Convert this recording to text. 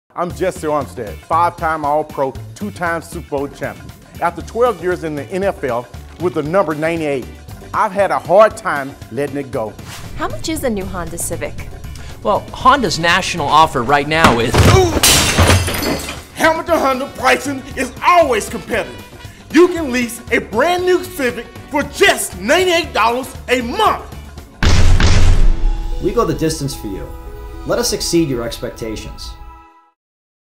I'm Jesse Armstead, 5-time All-Pro, 2-time Super Bowl champion. After 12 years in the NFL with the number 98, I've had a hard time letting it go. How much is a new Honda Civic? Well, Honda's national offer right now is... Hamilton Honda pricing is always competitive. You can lease a brand new Civic for just $98 a month. We go the distance for you. Let us exceed your expectations.